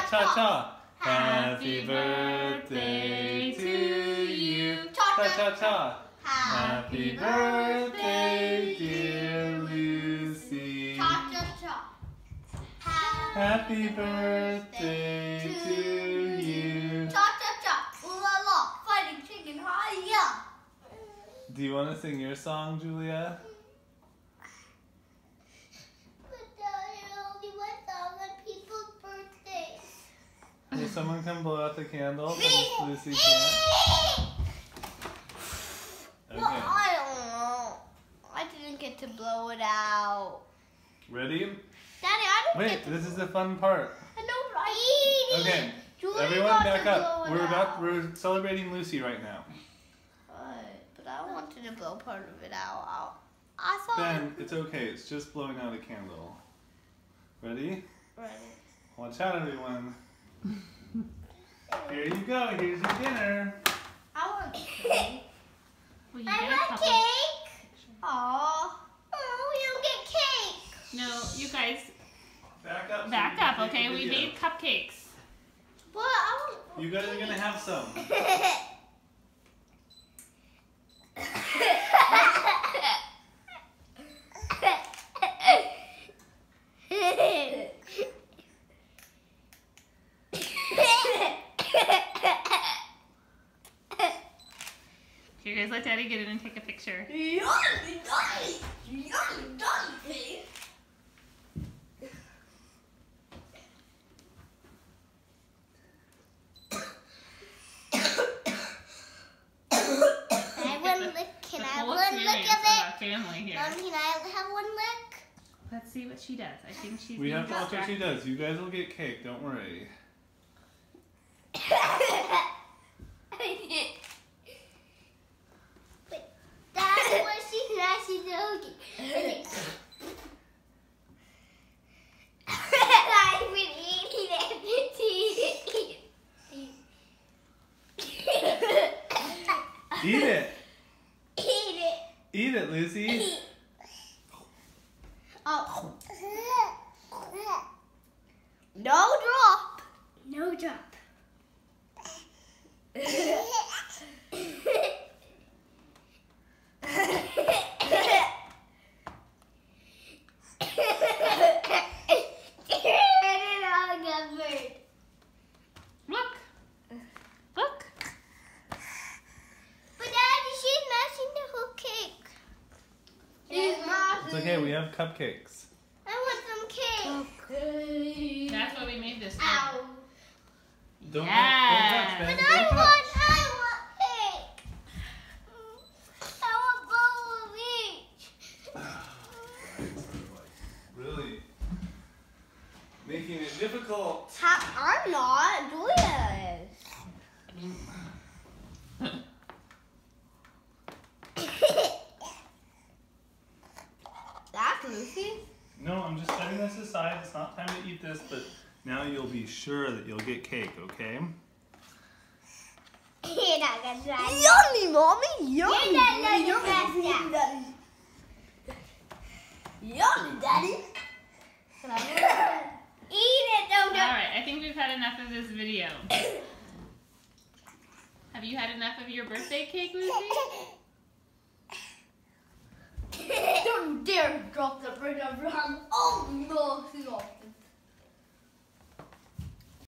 cha-cha. Happy birthday to you. Cha-cha-cha. Happy birthday, dear Lucy. Happy birthday to you. Fighting chicken, hi-ya. Do you want to sing your song, Julia? Will someone come blow out the candle since Lucy can't? Okay. Well, I don't know. I didn't get to blow it out. Ready? Daddy, I don't Wait, get to this is the fun part. I know, but I eat it. Okay, Julia everyone got back to up. blow it out. We're celebrating Lucy right now. But I wanted to blow part of it out. I thought. Ben, it's okay. It's just blowing out a candle. Ready? Ready. Watch out, everyone. Here you go. Here's your dinner. I want cake. Well, you I get a want couple. cake. Aww. Oh, we don't get cake. No, you guys Back up. back so you up, can take okay? the We video. made cupcakes. Well, I want. You guys are gonna have some. Here, guys, let Daddy get in and take a picture. Can The I have whole one lick experience of of it? our family here. Mom, can I have one lick? Let's see what she does. I think she's We being have to watch what she distracted. does. You guys will get cake. Don't worry. That's what she's actually doing. I've been eating it. Eat it. Eat it. Eat it, Lucy. Oh. No drop. No drop. Look. Look. But Daddy, she's mashing the whole cake. It's okay. We have cupcakes. I want some cake. That's what we made this for. Ow. Don't Yeah. touch, Ben. But Don't I touch. want cake. I want both of each. Really making it difficult. I'm not. Julia is. That's Lucy. No, I'm just setting this aside. It's not time to eat this, but now you'll be sure that you'll get cake, okay? You're not gonna try. Yummy, mommy. Yummy. Yummy, Yummy, daddy. Eat it, no, no. Alright, I think we've had enough of this video. Have you had enough of your birthday cake, Lucy? Don't dare drop the bread around. Oh no.